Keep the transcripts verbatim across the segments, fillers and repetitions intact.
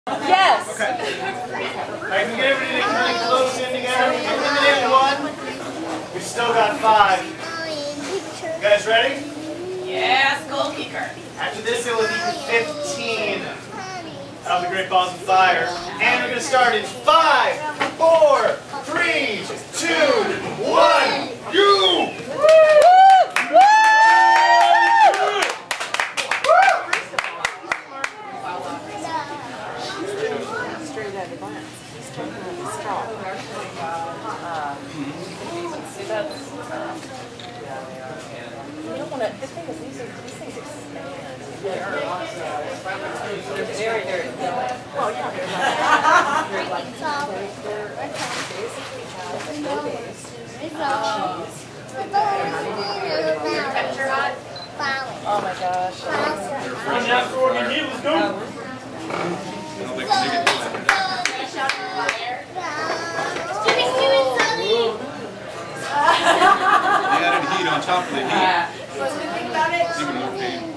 Yes. Okay. I can get everybody to kind of close in together. We eliminated one. We've still got five. You guys ready? Yes, goalkeeper. After this, it will be fifteen of the Great Balls of Fire. And we're going to start in five, four, three, two, one, go! You don't want to, the thing is, these, are, these things expand. They're very, very good. Oh, yeah, they're like, they're like, they're, they're basically have a no base, cheese. Temperature hot? Oh my gosh. Run out for organ heat, let's go! You added heat on top of the heat. Uh, so what's the good thing about it? Even more pain.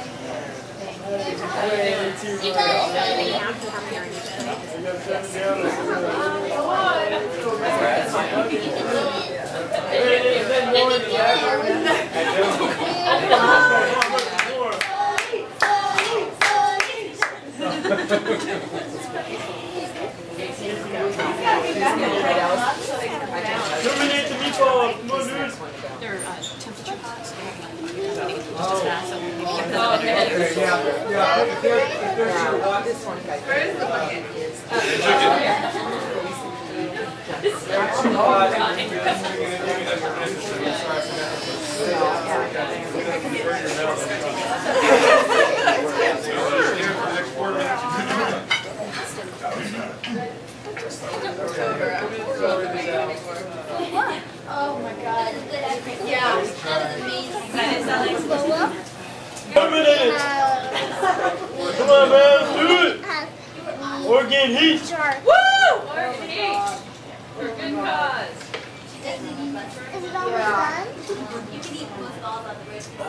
Terminate the meatball, come on, dude! They're uh, temperature hot, so Oh. oh, okay. Yeah, yeah. If they're, if they're sure what, This one, guys. Where is the bucket? Oh my god. Yeah. That was amazing. Terminate it! Come on, man, do it! Organ heat! Woo! Organ heat. For good cause. Is it almost done? You can eat both balls on the wrist.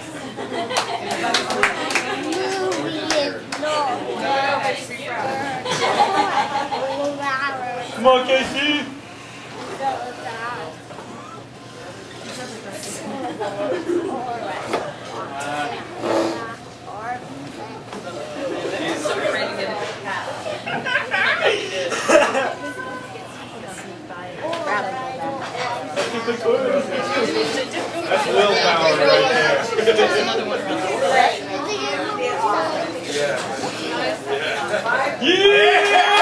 Come on, Casey! That's willpower right there. Yeah. Yeah!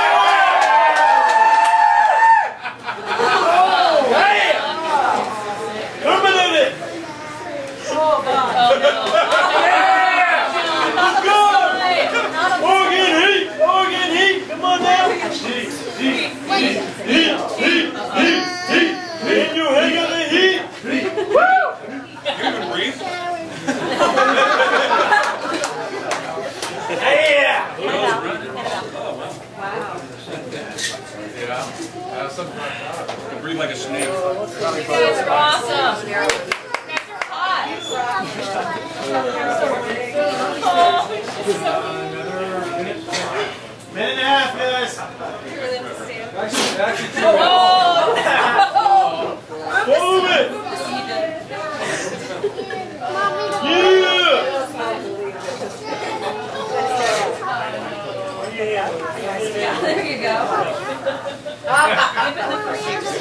Breathe like a snake. You guys are awesome. You guys are hot. Minute and a half, guys. Actually, actually, two Oh! Move it! Yeah, there you go. Give it the first.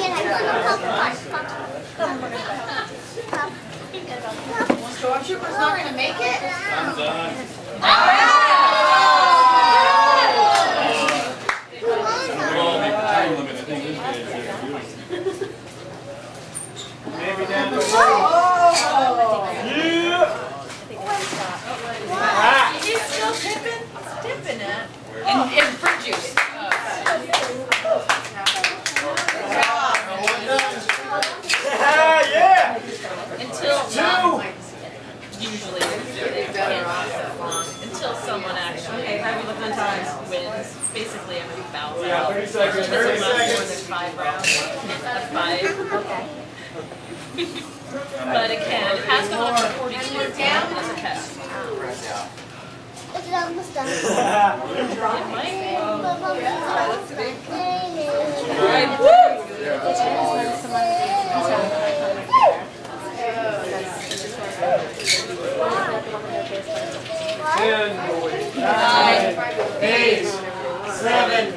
Stormtrooper's not going to make it? I'm done. time limit. I think this guy is here. Maybe down the road. Yeah! Ah. He's still tipping? Tipping it. And, and fruit juice. Yeah! Until Two! usually they better off until someone actually regular times wins. Basically, everybody bows Yeah, out. thirty seconds. It thirty doesn't matter more than seconds. five rounds. That's five. Okay. But it can. It has gone up to forty-two down as a test. Is it almost done? It might be. ten, nine, eight, seven,